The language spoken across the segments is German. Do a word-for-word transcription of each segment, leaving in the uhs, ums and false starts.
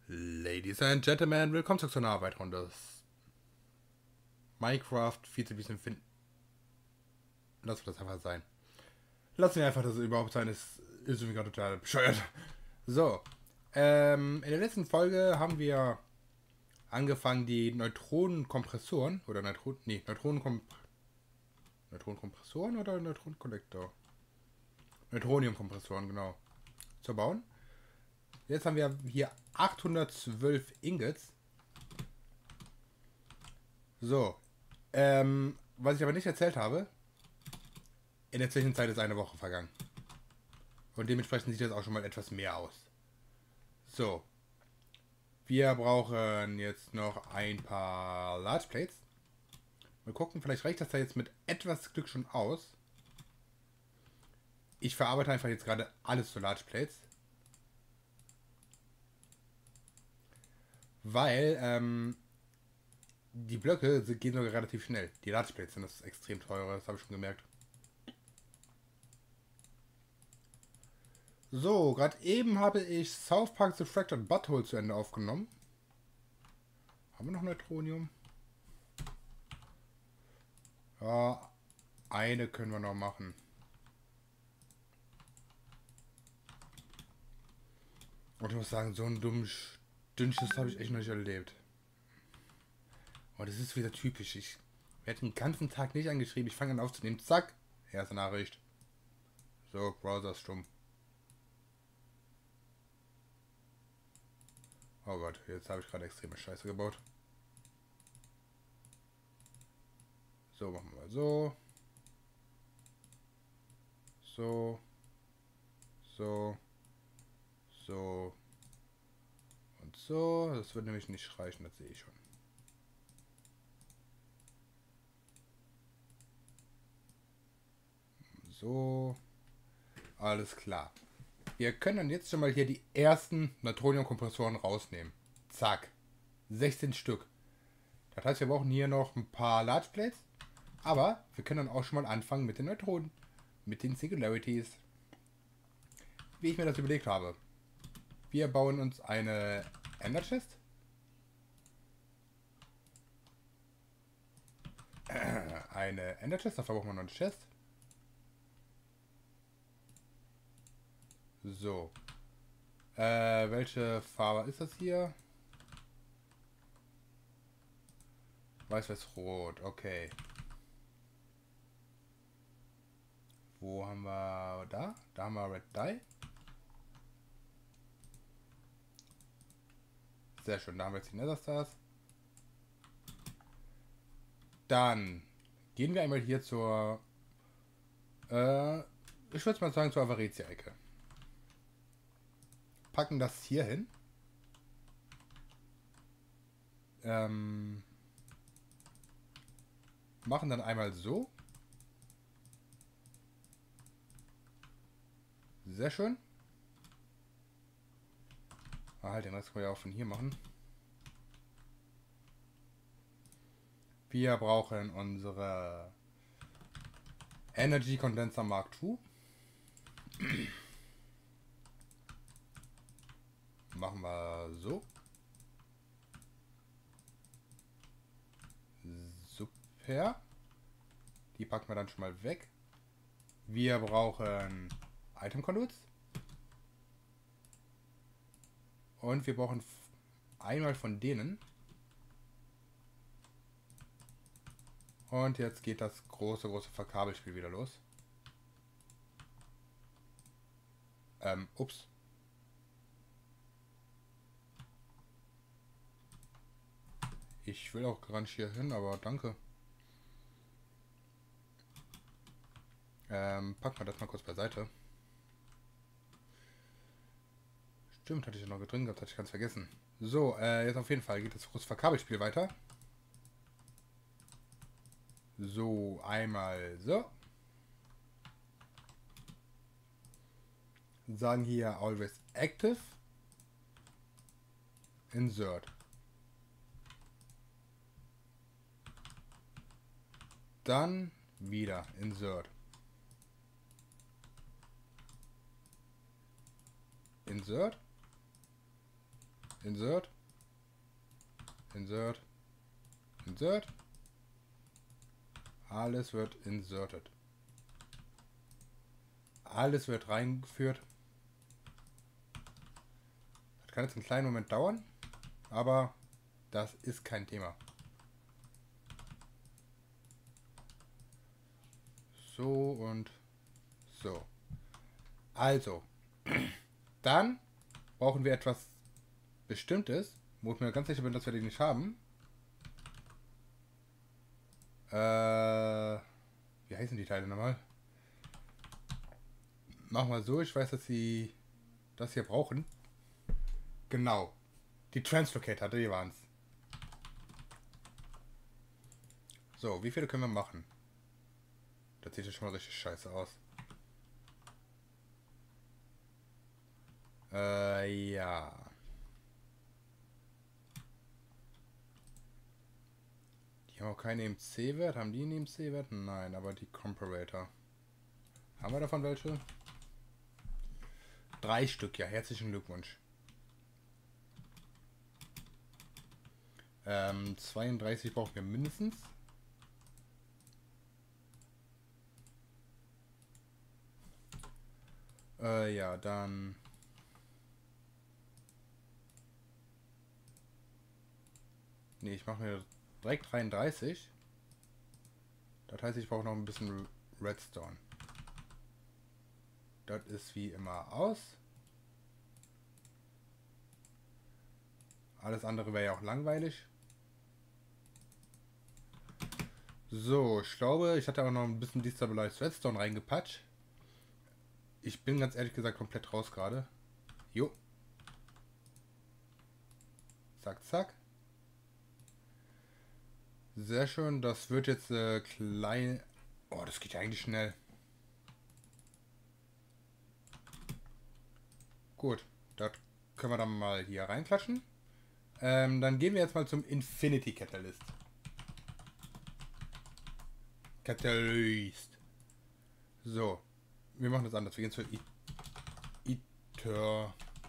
Ladies and Gentlemen, willkommen zurück zu einer weiteren Runde. Minecraft viel zu bisschen finden. Lassen wir das einfach sein. Lassen wir einfach das überhaupt sein. Es ist irgendwie gerade total bescheuert. So. Ähm, in der letzten Folge haben wir angefangen, die Neutronenkompressoren oder Neutron. Nee, Neutronenkom Neutronenkompressoren oder Neutronenkollektor? Neutroniumkompressoren, genau. Zu bauen. Jetzt haben wir hier achthundertzwölf Ingots. So. Ähm, was ich aber nicht erzählt habe, in der Zwischenzeit ist eine Woche vergangen. Und dementsprechend sieht das auch schon mal etwas mehr aus. So. Wir brauchen jetzt noch ein paar Large Plates. Mal gucken, vielleicht reicht das da jetzt mit etwas Glück schon aus. Ich verarbeite einfach jetzt gerade alles zu Large Plates. Weil, ähm, die Blöcke gehen sogar relativ schnell. Die Large Plates sind das extrem teure, das habe ich schon gemerkt. So, gerade eben habe ich South Park The Fractured Butthole zu Ende aufgenommen. Haben wir noch Neutronium? Ja, eine können wir noch machen. Und ich muss sagen, so ein dummes Dünnschiss habe ich echt noch nicht erlebt. Aber das ist wieder typisch. Ich werde den ganzen Tag nicht angeschrieben. Ich fange an aufzunehmen. Zack. Erste Nachricht. So, Browser ist stumm. Oh Gott, jetzt habe ich gerade extreme Scheiße gebaut. So, machen wir mal so. So. So. So. Und so. Das wird nämlich nicht reichen, das sehe ich schon. So. Alles klar. Wir können dann jetzt schon mal hier die ersten Neutroniumkompressoren rausnehmen. Zack. sechzehn Stück. Das heißt, wir brauchen hier noch ein paar Large Plates. Aber wir können dann auch schon mal anfangen mit den Neutronen. Mit den Singularities. Wie ich mir das überlegt habe. Wir bauen uns eine Ender Chest. Eine Ender Chest. Dafür brauchen wir noch eine Chest. So. Äh, welche Farbe ist das hier? Weiß, weiß, rot. Okay. Wo haben wir da? Da haben wir Red Dye. Sehr schön, da haben wir jetzt die Nether Stars. Dann gehen wir einmal hier zur, äh, ich würde mal sagen, zur Avaretia-Ecke. Packen das hier hin. Ähm, machen dann einmal so. Sehr schön. Ah, halt, den Rest können wir ja auch von hier machen. Wir brauchen unsere Energy Condenser Mark zwei. Machen wir so. Super. Die packen wir dann schon mal weg. Wir brauchen Item Conduits. Und wir brauchen einmal von denen. Und jetzt geht das große, große Verkabelspiel wieder los. Ähm, ups. Ich will auch gar nicht hier hin, aber danke. Ähm, packen wir das mal kurz beiseite. Stimmt, hatte ich ja noch drin gehabt, hatte ich ganz vergessen. So, äh, jetzt auf jeden Fall geht das große Verkabelspiel weiter. So, einmal so. Sagen hier always active. Insert. Dann wieder insert. Insert. Insert. Insert. Insert. Alles wird inserted. Alles wird reingeführt. Das kann jetzt einen kleinen Moment dauern, aber das ist kein Thema. So und so. Also, dann brauchen wir etwas Bestimmtes, wo ich mir ganz sicher bin, dass wir den nicht haben. Äh, wie heißen die Teile nochmal? Machen wir so, ich weiß, dass sie das hier brauchen. Genau. Die Translocator, die waren es. So, wie viele können wir machen? Das sieht ja schon mal richtig scheiße aus. Äh, ja. Die haben auch keinen E M C-Wert. Haben die einen E M C-Wert? Nein, aber die Comparator. Haben wir davon welche? Drei Stück, ja. Herzlichen Glückwunsch. Ähm, zweiunddreißig brauchen wir mindestens. Äh, ja, dann... Ne, ich mache mir direkt dreiunddreißig. Das heißt, ich brauche noch ein bisschen Redstone. Das ist wie immer aus. Alles andere wäre ja auch langweilig. So, ich glaube, ich hatte auch noch ein bisschen Destabilized Redstone reingepatscht. Ich bin ganz ehrlich gesagt komplett raus gerade. Jo. Zack, zack. Sehr schön, das wird jetzt äh, klein... Oh, das geht ja eigentlich schnell. Gut, das können wir dann mal hier reinklatschen. Ähm, dann gehen wir jetzt mal zum Infinity Catalyst. Catalyst. So, wir machen das anders. Wir gehen zur Eternal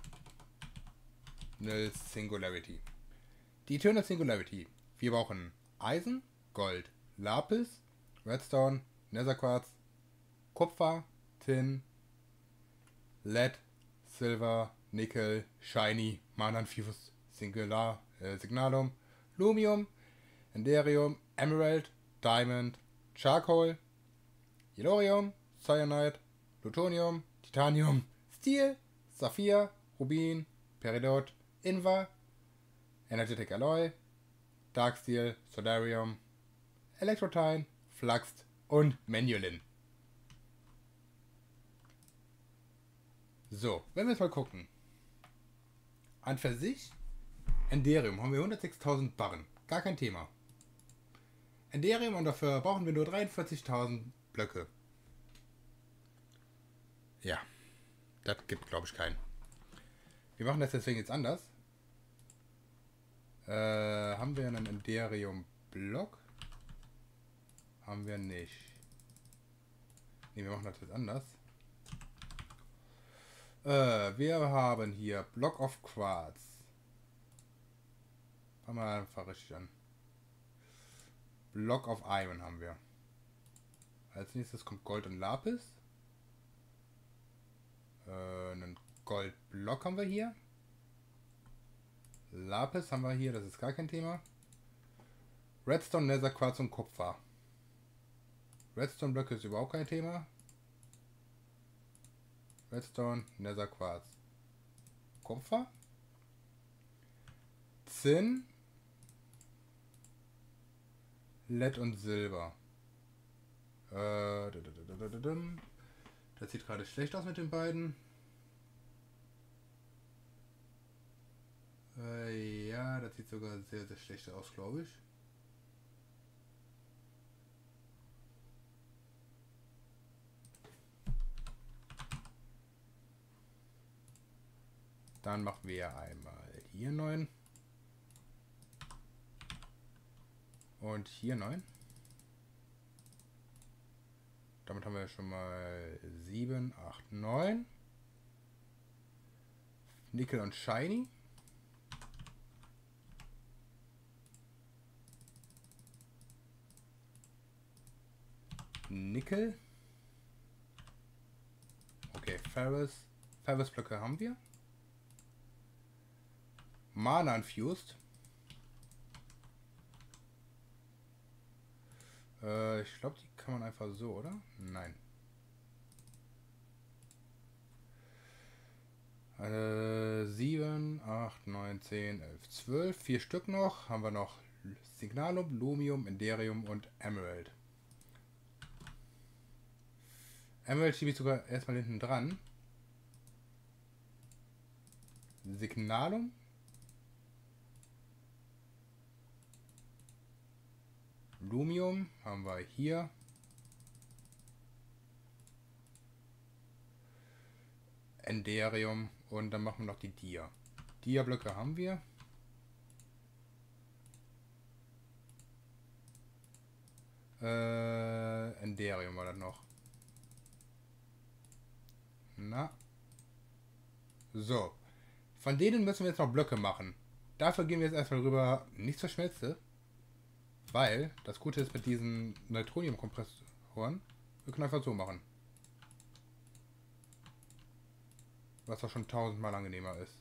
Singularity. Die Eternal Singularity. Wir brauchen Eisen, Gold, Lapis, Redstone, Netherquarz, Kupfer, Tin, Lead, Silver, Nickel, Shiny, Mananfifus, Singular, äh, Signalum, Lumium, Enderium, Emerald, Diamond, Charcoal, Yellorium, Cyanide, Plutonium, Titanium, Steel, Saphir, Rubin, Peridot, Invar, Energetic Alloy, Darksteel, Solarium, Elektrotine, Flux und Menulin. So, wenn wir jetzt mal gucken. An für sich, Enderium haben wir hundertsechstausend Barren. Gar kein Thema. Enderium und dafür brauchen wir nur dreiundvierzigtausend Blöcke. Ja, das gibt glaube ich keinen. Wir machen das deswegen jetzt anders. Äh, haben wir einen Enderium-Block? Haben wir nicht. Ne, wir machen das jetzt anders. Äh, wir haben hier Block of Quartz. Fangen wir einfach richtig an. Block of Iron haben wir. Als nächstes kommt Gold und Lapis. Äh, einen Goldblock haben wir hier. Lapis haben wir hier, das ist gar kein Thema. Redstone, Nether, Quarz und Kupfer. Redstone Blöcke ist überhaupt kein Thema. Redstone, Nether, Quarz, Kupfer. Zinn, Lead und Silber. Äh, das sieht gerade schlecht aus mit den beiden. Äh, ja, das sieht sogar sehr, sehr schlecht aus, glaube ich. Dann machen wir einmal hier neun. Und hier neun. Damit haben wir schon mal sieben, acht, neun. Nickel und Shiny. Nickel. Okay, Ferrous. Ferrous-Blöcke haben wir. Mana Infused. Äh, ich glaube, die kann man einfach so, oder? Nein. Äh, sieben, acht, neun, zehn, elf, zwölf. Vier Stück noch. Haben wir noch Signalum, Lumium, Enderium und Emerald. Emerald schiebe ich sogar erstmal hinten dran. Signalum. Lumium haben wir hier. Enderium und dann machen wir noch die Dia. Dia-Blöcke haben wir. Äh, Enderium war das noch. Na. So. Von denen müssen wir jetzt noch Blöcke machen. Dafür gehen wir jetzt erstmal rüber, nicht zur Schmelze. Weil, das Gute ist mit diesen Neutronium-Kompressoren, wir können einfach so machen. Was doch schon tausendmal angenehmer ist.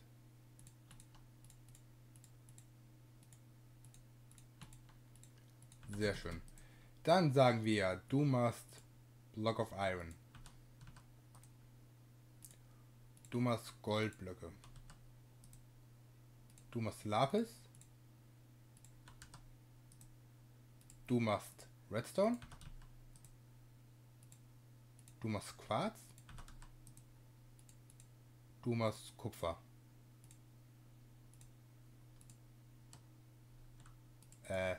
Sehr schön. Dann sagen wir, du machst Block of Iron. Du machst Goldblöcke. Du machst Lapis. Du machst Redstone. Du machst Quarz. Du machst Kupfer. Äh.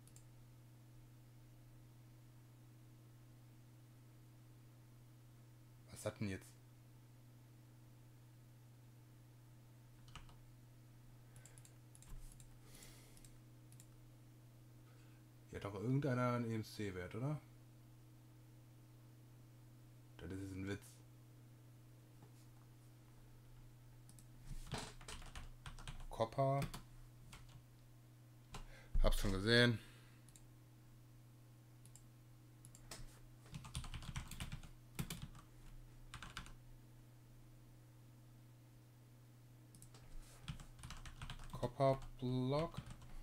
Was hat denn jetzt? Hier hat doch irgendeiner einen E M C-Wert, oder? Das ist ein Witz. Copper. Hab's schon gesehen. Copper Block.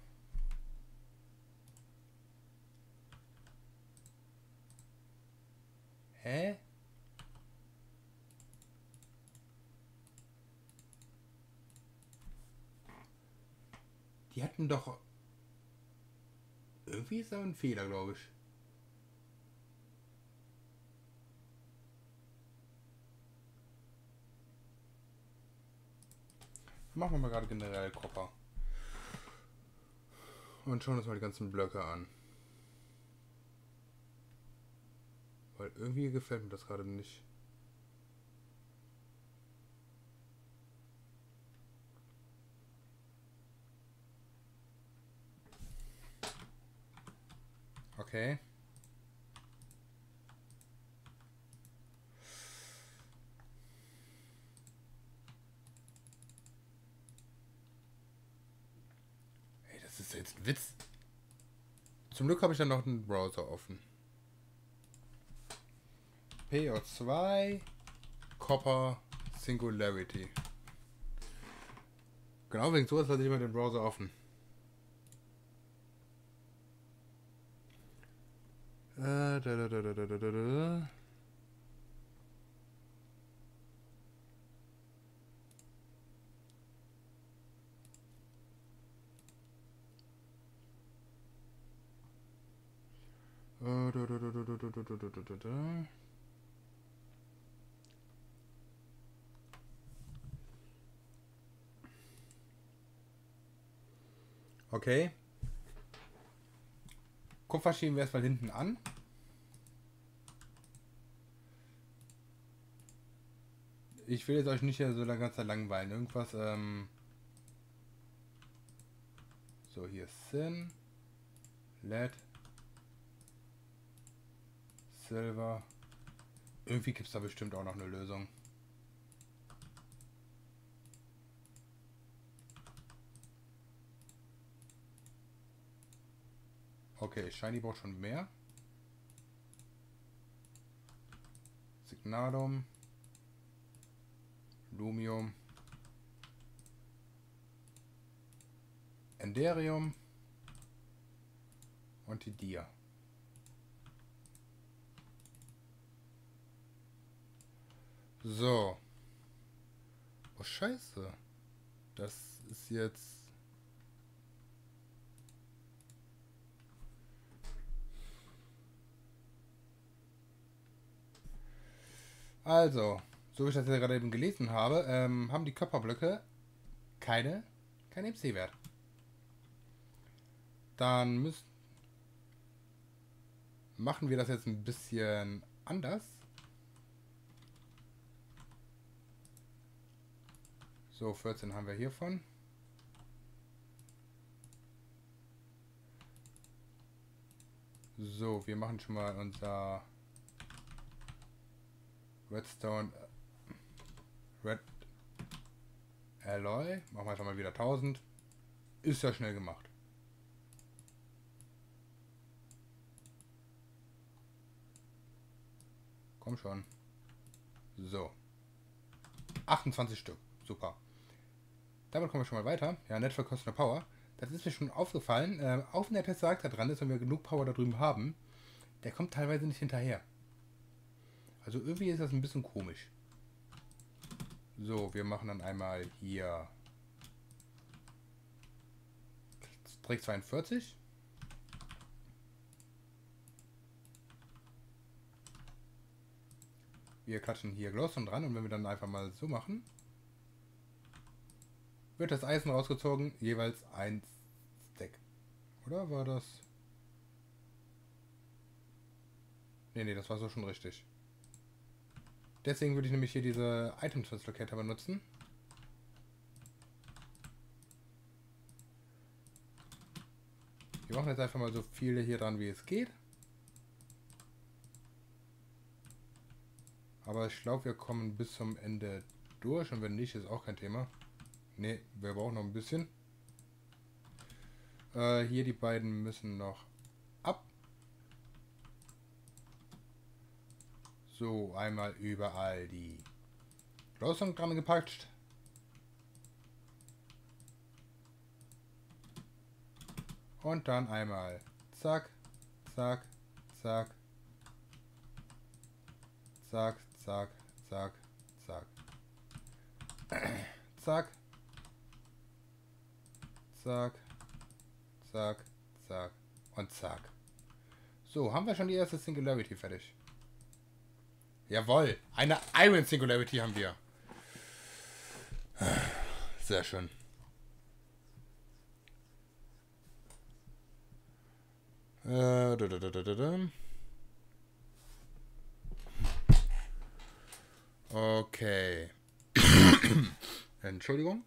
Hä? Die hatten doch... Irgendwie ist da ein Fehler, glaube ich. Machen wir mal gerade generell Copper. Und schauen uns mal die ganzen Blöcke an. Weil irgendwie gefällt mir das gerade nicht. Okay. Hey, das ist jetzt ein Witz. Zum Glück habe ich dann noch einen Browser offen. P O zwei Copper Singularity. Genau wegen sowas hatte ich immer den Browser offen. Äh, da, da, da, da, da, da, da. Äh, da, da, da, da, da, da, da, da, da, da. Okay. Kupfer schieben wir erstmal hinten an. Ich will jetzt euch nicht so lange ganz langweilen. Irgendwas, ähm... So, hier ist Sin. Lead. Silver. Irgendwie gibt es da bestimmt auch noch eine Lösung. Okay, Shiny braucht schon mehr. Stannarium, Lumium, Enderium und die Dia. So. Oh Scheiße. Das ist jetzt... Also, so wie ich das ja gerade eben gelesen habe, ähm, haben die Körperblöcke keine, keinen M C-Wert. Dann müssen, machen wir das jetzt ein bisschen anders. So, vierzehn haben wir hiervon. So, wir machen schon mal unser Redstone Red Alloy. Machen wir einfach mal wieder tausend. Ist ja schnell gemacht. Komm schon. So. achtundzwanzig Stück. Super. Damit kommen wir schon mal weiter. Ja, Network Customer Power. Das ist mir schon aufgefallen. Äh, auch wenn der Test sagt, da dran ist, wenn wir genug Power da drüben haben, der kommt teilweise nicht hinterher. Also irgendwie ist das ein bisschen komisch. So, wir machen dann einmal hier Trick zweiundvierzig. Wir klatschen hier Glowstone dran und wenn wir dann einfach mal so machen, wird das Eisen rausgezogen, jeweils ein Stack. Oder war das? Ne, ne, das war so schon richtig. Deswegen würde ich nämlich hier diese Item Translocator benutzen. Wir machen jetzt einfach mal so viele hier dran, wie es geht. Aber ich glaube, wir kommen bis zum Ende durch und wenn nicht, ist auch kein Thema. Ne, wir brauchen noch ein bisschen. Äh, hier die beiden müssen noch ab. So, einmal überall die Glowstone dran gepackt. Und dann einmal zack, zack, zack, zack, zack, zack, zack, zack, zack, zack, zack und zack. So, haben wir schon die erste Singularity fertig. Jawohl, eine Iron Singularity haben wir. Sehr schön. Äh, da, da, da, da, da. Okay. Entschuldigung.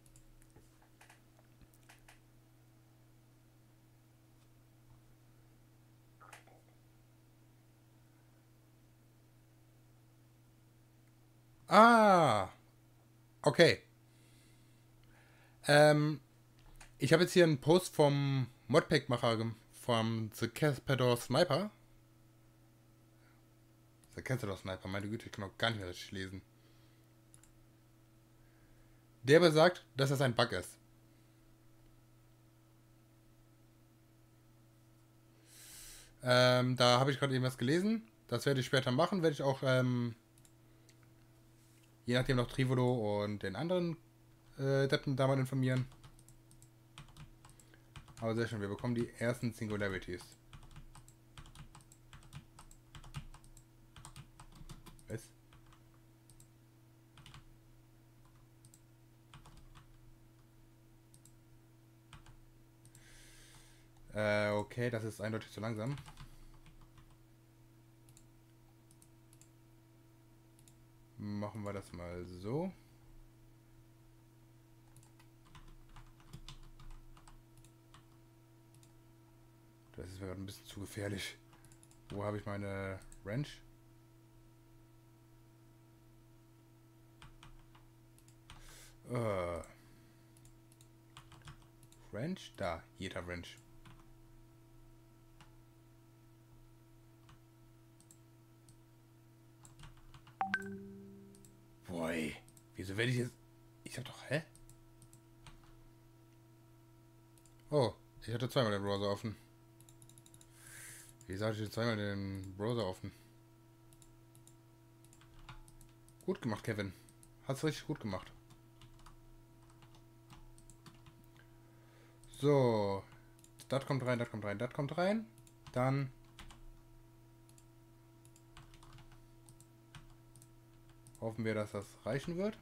Ah. Okay. Ähm, ich habe jetzt hier einen Post vom Modpack-Macher vom The Caspador Sniper. The Caspador Sniper, meine Güte, ich kann auch gar nicht mehr richtig lesen. Der besagt, dass das ein Bug ist. Ähm, da habe ich gerade eben was gelesen. Das werde ich später machen. Werde ich auch, ähm, je nachdem noch Trivolo und den anderen äh, Deppen da mal informieren. Aber sehr schön, wir bekommen die ersten Singularities. Was? Äh, okay, das ist eindeutig zu langsam. Machen wir das mal so. Das ist mir gerade ein bisschen zu gefährlich. Wo habe ich meine Wrench? Äh. Wrench? Da, jeder Wrench. Wieso werde ich jetzt... Ich hab doch... Hä? Oh, ich hatte zweimal den Browser offen. Wieso hatte ich jetzt zweimal den Browser offen? Gut gemacht, Kevin. Hast richtig gut gemacht. So. Das kommt rein, das kommt rein, das kommt rein. Dann... hoffen wir, dass das reichen wird.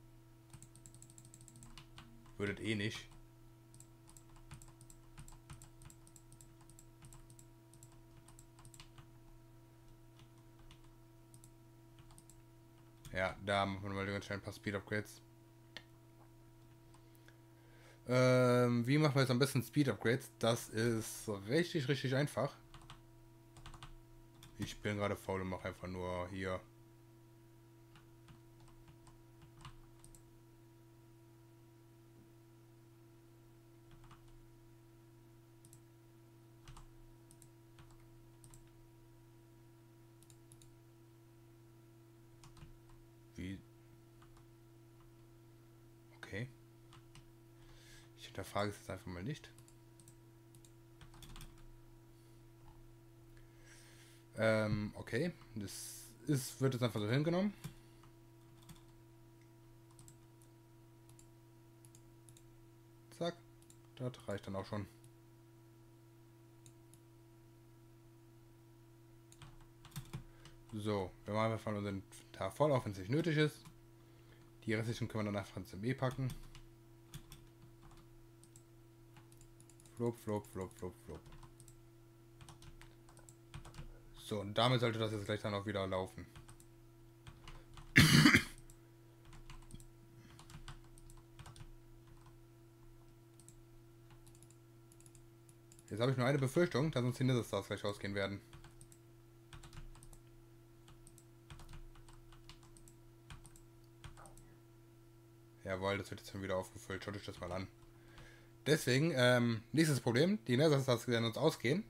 Würdet eh nicht. Ja, da machen wir mal ganz schnell ein paar Speed Upgrades. Ähm, wie machen wir jetzt am besten Speed Upgrades? Das ist richtig, richtig einfach. Ich bin gerade faul und mache einfach nur hier. Wie? Okay. Ich hinterfrage es jetzt einfach mal nicht. Ähm, okay. Das ist, wird jetzt einfach so hingenommen. Zack. Das reicht dann auch schon. So, wir machen einfach unseren Tag voll, auch wenn es nicht nötig ist. Die restlichen können wir dann einfach ins M E packen. Flop, flop, flop, flop, flop. So, und damit sollte das jetzt gleich dann auch wieder laufen. Jetzt habe ich nur eine Befürchtung, dass uns die Nether Stars gleich ausgehen werden. Jawohl, das wird jetzt schon wieder aufgefüllt. Schaut euch das mal an. Deswegen, ähm, nächstes Problem. Die Nether Stars werden uns ausgehen.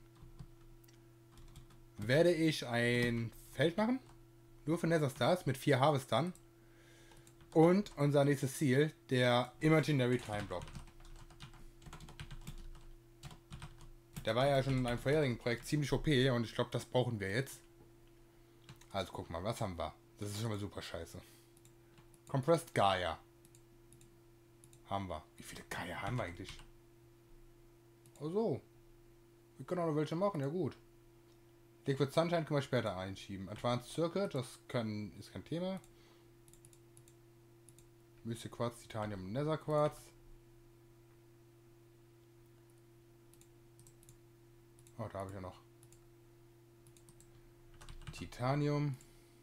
Werde ich ein Feld machen. Nur für Nether Stars mit vier Harvestern. Und unser nächstes Ziel, der Imaginary Time Block. Der war ja schon in einem vorherigen Projekt ziemlich O P und ich glaube, das brauchen wir jetzt. Also guck mal, was haben wir? Das ist schon mal super scheiße. Compressed Gaia. Haben wir. Wie viele Gaia haben wir eigentlich? Oh so. Wir können auch noch welche machen, ja gut. Liquid Sunshine können wir später einschieben. Advanced Circuit, das können, ist kein Thema. Mystic Quartz, Titanium, Nether Quarz. Oh, da habe ich ja noch. Titanium.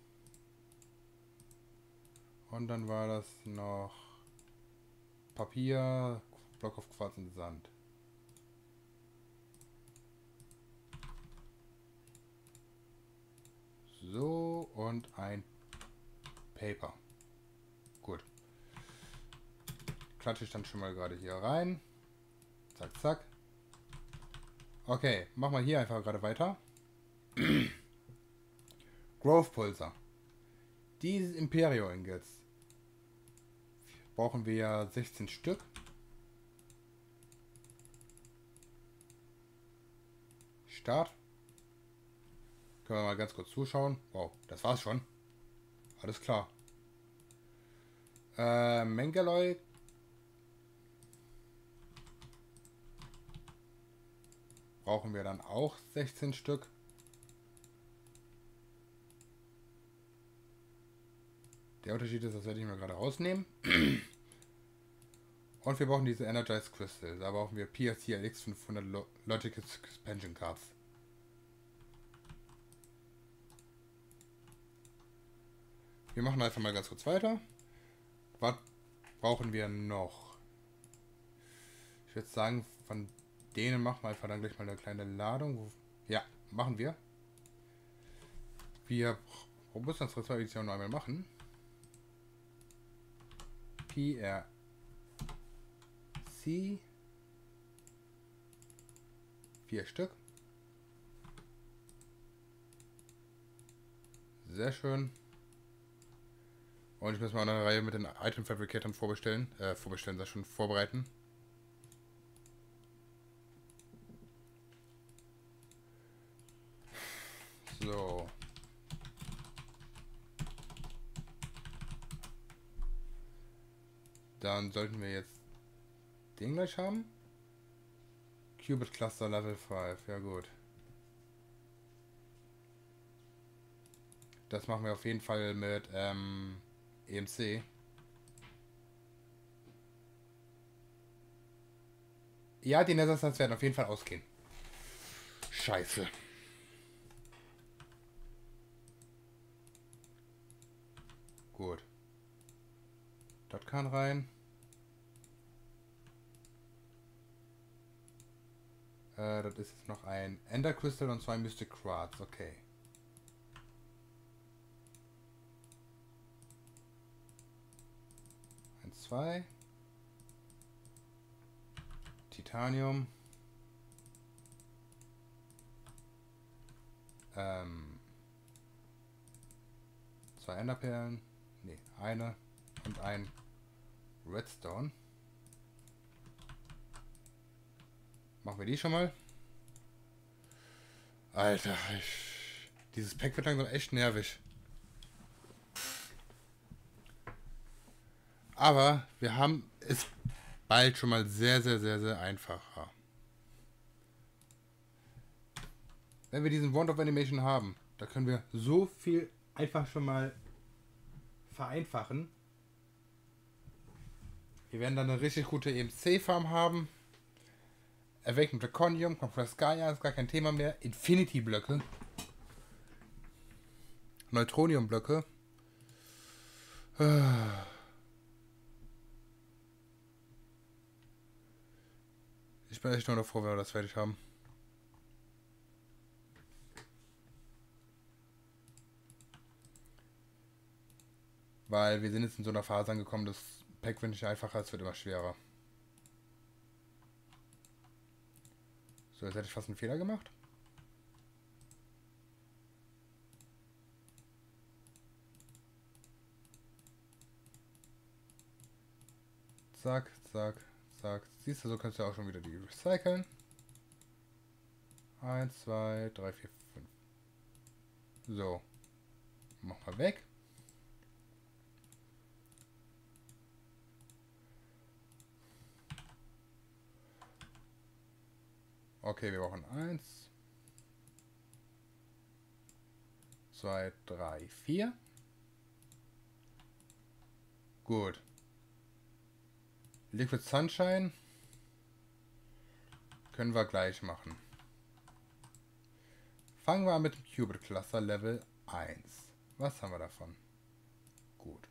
Und dann war das noch Papier, Block of Quarz und Sand. So, und ein Paper. Gut. Klatsche ich dann schon mal gerade hier rein. Zack, zack. Okay, machen wir hier einfach gerade weiter. Growth Pulsar. Dieses Imperio Ingots brauchen wir sechzehn Stück. Start. Können wir mal ganz kurz zuschauen. Wow, das war's schon. Alles klar. Äh, Mengaloi. Brauchen wir dann auch sechzehn Stück. Der Unterschied ist, das werde ich mir gerade rausnehmen. Und wir brauchen diese Energized Crystal. Da brauchen wir P S C L X fünfhundert Lo Logic Expansion Cards. Wir machen einfach mal ganz kurz weiter. Was brauchen wir noch? Ich würde sagen, von denen machen wir einfach dann gleich mal eine kleine Ladung. Ja, machen wir. Wir müssen das zwei Edition noch einmal machen. P R C. Vier Stück. Sehr schön. Und ich muss mal eine Reihe mit den Item Fabricatoren vorbestellen. Äh, vorbestellen, das schon vorbereiten. So. Dann sollten wir jetzt den gleich haben. Qubit Cluster Level fünf, ja gut. Das machen wir auf jeden Fall mit ähm, E M C. Ja, die Nether werden auf jeden Fall ausgehen. Scheiße. Gut. Das kann rein. Äh, das ist jetzt noch ein Ender Crystal und zwei Mystic Quartz. Okay. Eins, zwei. Titanium. Ähm. Zwei Enderperlen. Ne, eine. Und ein Redstone. Machen wir die schon mal. Alter, ich, dieses Pack wird langsam echt nervig. Aber wir haben es bald schon mal sehr, sehr, sehr, sehr einfacher. Wenn wir diesen Wand of Animation haben, da können wir so viel einfach schon mal vereinfachen. Wir werden dann eine richtig gute E M C-Farm haben. Awakened Draconium, Compressed Gaia, ist gar kein Thema mehr. Infinity-Blöcke. Neutronium-Blöcke. Ich bin echt nur noch froh, wenn wir das fertig haben. Weil wir sind jetzt in so einer Phase angekommen, das Pack wird nicht einfacher, es wird immer schwerer. So, jetzt hätte ich fast einen Fehler gemacht. Zack, zack, zack. Siehst du, so kannst du auch schon wieder die recyceln. eins, zwei, drei, vier, fünf. So. Mach mal weg. Okay, wir brauchen eins, zwei, drei, vier. Gut. Liquid Sunshine können wir gleich machen. Fangen wir an mit dem Qubit Cluster Level eins. Was haben wir davon? Gut.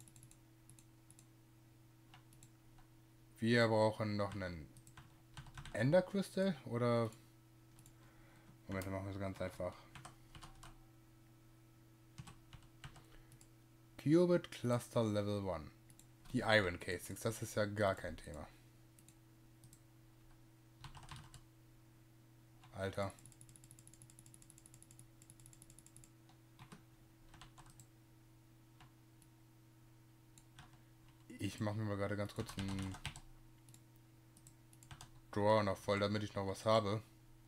Wir brauchen noch einen Ender Crystal oder... Moment, dann machen wir es ganz einfach. Qubit Cluster Level eins. Die Iron Casings, das ist ja gar kein Thema. Alter. Ich mache mir mal gerade ganz kurz einen Drawer noch voll, damit ich noch was habe.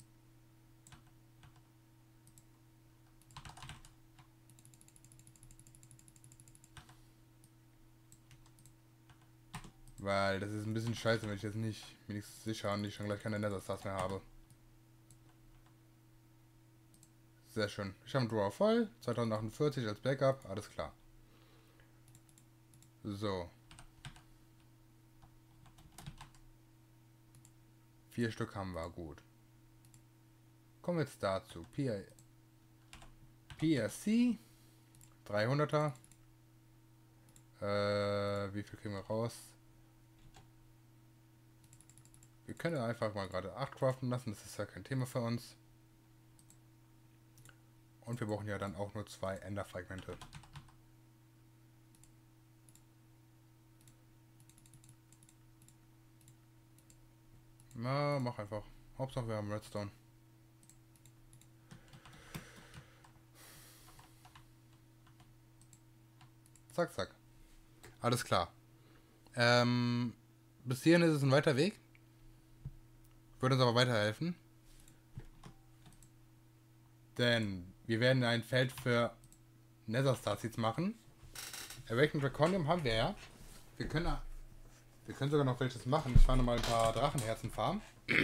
Weil das ist ein bisschen scheiße, wenn ich jetzt nicht mir nichts sicher und ich schon gleich keine Nether-Stars mehr habe. Sehr schön. Ich habe einen Drawer voll. zweitausendachtundvierzig als Backup. Alles klar. So. Vier Stück haben wir. Gut. Kommen wir jetzt dazu. P R C. dreihunderter. Äh, wie viel kriegen wir raus? Wir können einfach mal gerade acht craften lassen. Das ist ja kein Thema für uns. Und wir brauchen ja dann auch nur zwei Ender-Fragmente. Na, mach einfach. Hauptsache wir haben Redstone. Zack, zack. Alles klar. Ähm, bis hierhin ist es ein weiter Weg. Würde uns aber weiterhelfen. Denn wir werden ein Feld für Nether Star Seeds machen. Awakened Draconium haben wir ja. Wir können, wir können sogar noch welches machen. Ich war noch mal ein paar Drachenherzen farmen.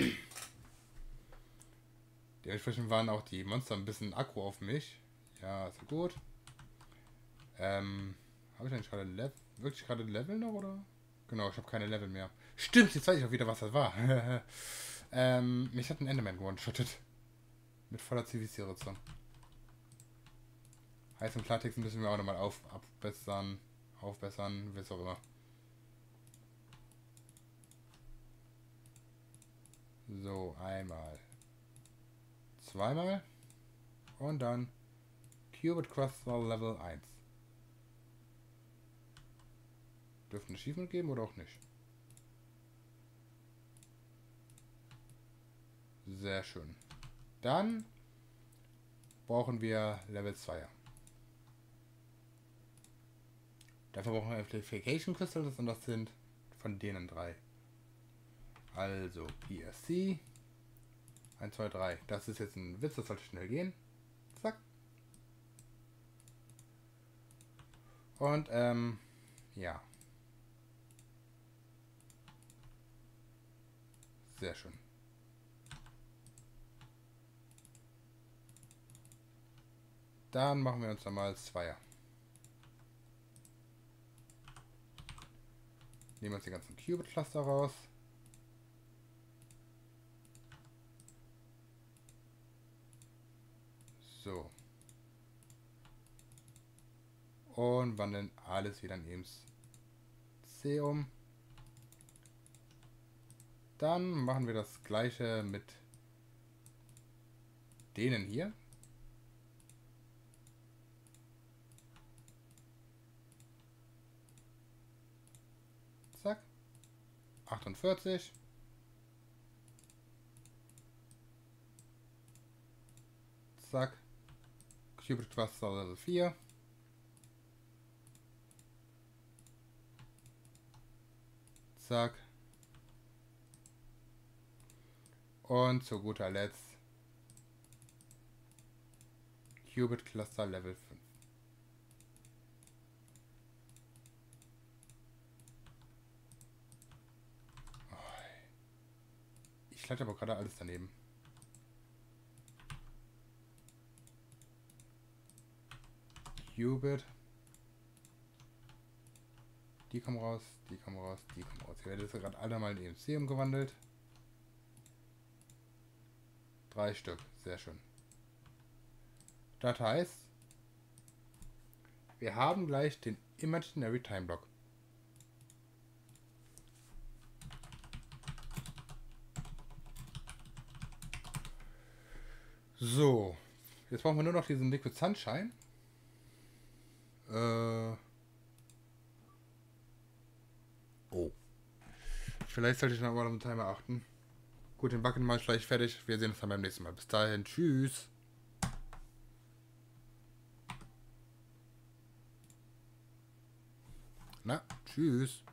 Dementsprechend waren auch die Monster ein bisschen aggro auf mich. Ja, ist gut. Ähm, habe ich eigentlich gerade Level, wirklich gerade Level noch, oder? Genau, ich habe keine Level mehr. Stimmt, jetzt weiß ich auch wieder, was das war. ähm, mich hat ein Enderman gewone-shottet. Mit voller Zivilisiration. Heißt im Klartext müssen wir auch nochmal auf, abbessern, aufbessern, wie es auch immer. So, einmal. Zweimal. Und dann Cubit Crystal Level eins. Dürfte ein Achievement geben oder auch nicht? Sehr schön. Dann brauchen wir Level zwei. Dafür brauchen wir Amplification Crystals und das sind von denen drei. Also P S C. eins, zwei, drei. Das ist jetzt ein Witz, das sollte schnell gehen. Zack. Und ähm, ja. Sehr schön. Dann machen wir uns nochmal Zweier. Nehmen uns die ganzen Qubit-Cluster raus. So. Und wandeln alles wieder in E M C um. Dann machen wir das gleiche mit denen hier. Zack. achtundvierzig. Zack. Qubit Cluster Level vier. Zack. Und zu guter Letzt Qubit Cluster Level fünf. Ich leite aber gerade alles daneben. Qubit. Die kommen raus, die kommen raus, die kommen raus. Hier werden jetzt gerade alle mal in E M C umgewandelt. Drei Stück, sehr schön. Das heißt, wir haben gleich den Imaginary Time Block. So, jetzt brauchen wir nur noch diesen Liquid Sunshine. Äh oh. Vielleicht sollte ich noch mal auf den Timer achten. Gut, den Backen mal gleich fertig. Wir sehen uns dann beim nächsten Mal. Bis dahin, tschüss. Na, tschüss.